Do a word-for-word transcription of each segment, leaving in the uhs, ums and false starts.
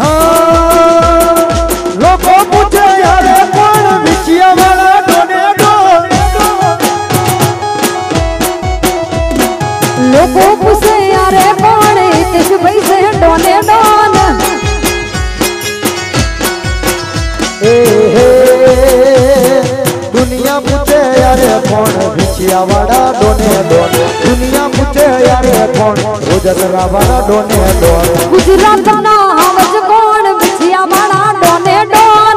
લોકો પૂછે યારે કોણ વિછિયા વાળા ડોને ડોન લોકો પૂછે યારે કોણ હિતેશભાઈ છે ડોને ડોન એ હે દુનિયા પૂછે યારે કોણ વિછિયા વાળા ડોને ડોન દુનિયા પૂછે યારે કોણ રોજતરા વાળા ડોને ડોન ગુજરાતના હવજ કોણ વિછિયા વાળા ડોને ડોન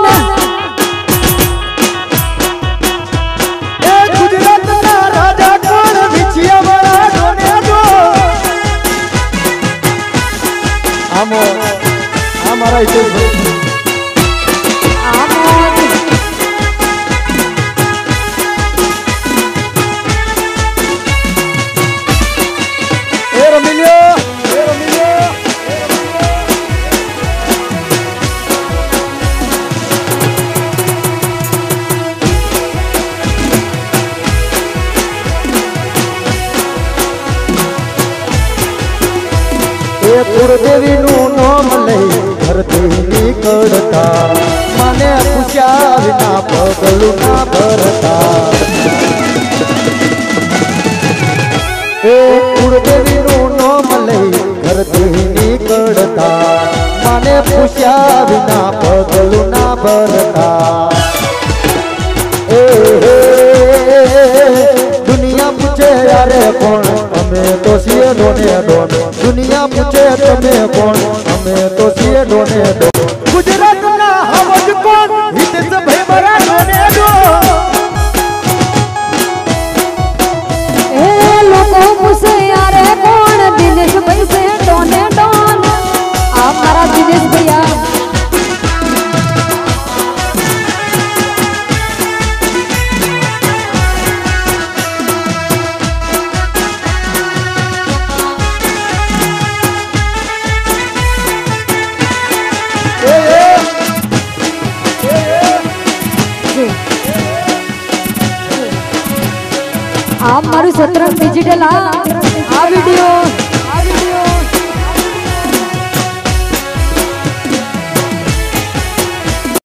એ ગુજરાતના રાજા કોણ વિછિયા વાળા ડોને ડોન આમો આ મારા હિતેશભાઈ કુળદેવી નું નામ લઈ ઘરથી નીકળતા મને પૂછ્યા વિના પગલું ના ભરતા એ કુળદેવી નું નામ લઈ ઘરથી નીકળતા મને પૂછ્યા વિના પગલું ના ભરતા એ દુનિયા પૂછે યારે કોણ અમે તો છીએ ડોને ડોન દુનિયા પૂછે તમે કોણ અમે તો છીએ ડોને ડોન ગુજરાતના હવજ કોણ હિતેશભાઈ મારા ડોને ડોન એ લોકો પૂછે યારે કોણ દિનેશભાઈ છે ડોને ડોન આ મારા દિનેશ ભૈયા આ મારું સતરંગ ડિજિટલ આ વિડિયો